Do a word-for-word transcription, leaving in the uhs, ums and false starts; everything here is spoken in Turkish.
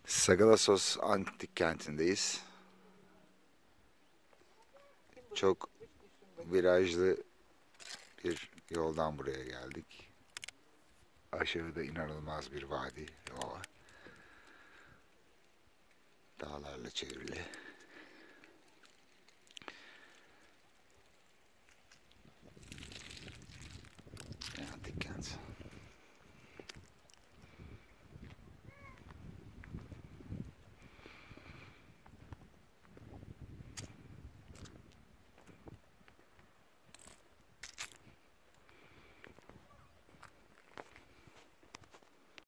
Sagalassos Antik Kenti'ndeyiz. Çok virajlı bir yoldan buraya geldik. Aşağıda inanılmaz bir vadi, ova. Dağlarla çevrili.